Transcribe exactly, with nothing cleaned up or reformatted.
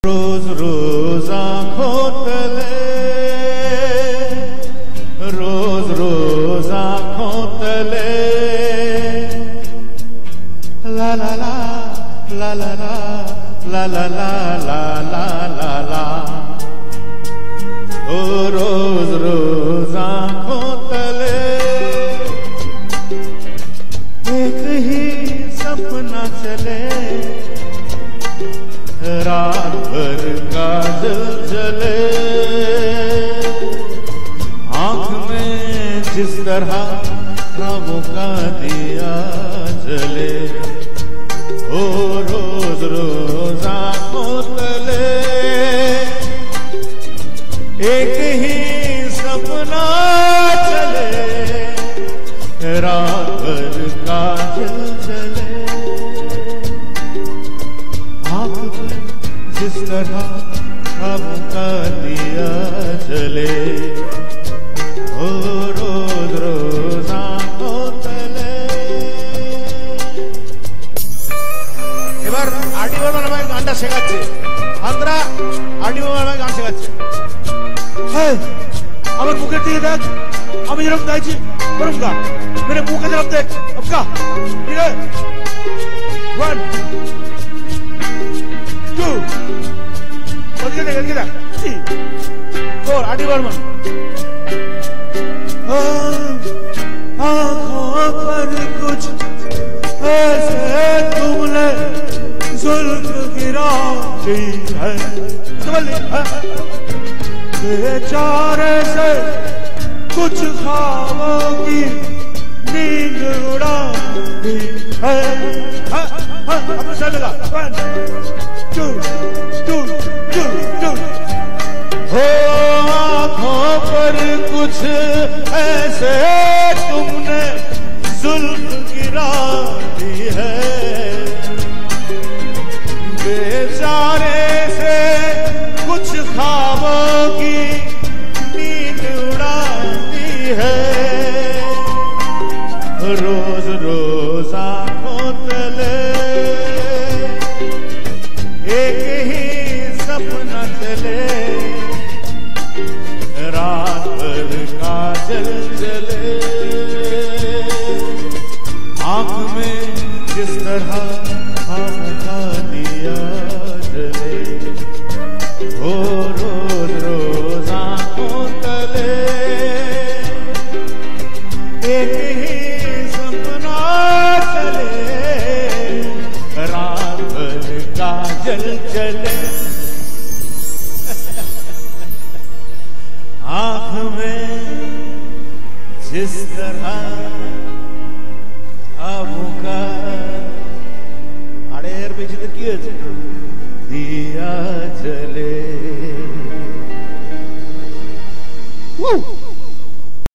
रोज रोज आँखों तले, रोज रोज आँखों तले, ला ला ला ला ला ला ला ला ला ला ला ला, ओ रोज रोज आँखों तले एक ही सपना चले, रात भर काजल जले, आँख में जिस तरह ख्वाबों का दिया जले, ओ रोज रोज आँखों तले एक ही सपना चले, रात भर काजल जले, आँख में जिस तरह ख्वाबों का दिया जले, ओ रोज रोज आँखों तले। এবার আডি বাবা নামে গানটা শেখাচ্ছে, আন্দ্রা আডি বাবা নামে গান শেখাচ্ছে। হ্যাঁ আমার মুখের দিকে দেখ, আমি যেরকম গাইছি ওরকম গা, মেরে মুখে যেরকম দেখ গা, ঠিক আছে? ওয়ান টু ওদিকে দেখ, এদিকে দেখ, থ্রি ফোর, আডি বর্মন। आँखों पर कुछ ऐसे तुमने जुल्फ गिरा दी है, बेचारे से कुछ ख्वाबों की नींद उड़ा दी है। अपने साथ लगा, one two two two two. हो आँखों पर कुछ ऐसे तुमने जुल्फ गिरा दी है, बेचारे से कुछ ख्वाबों की नींद उड़ा दी है, रोज रोज आँखों तले एक ही सपना चले, रात भर काजल जले, आँख में जिस तरह ख्वाबों का दिया जले, हो रोज रोज आँखों तले एक ही सपना चले, रात भर काजल जले, आँख में जिस तरह ख्वाबों का আরে এর বেশি তো কি হয়েছে দিয়া জলে।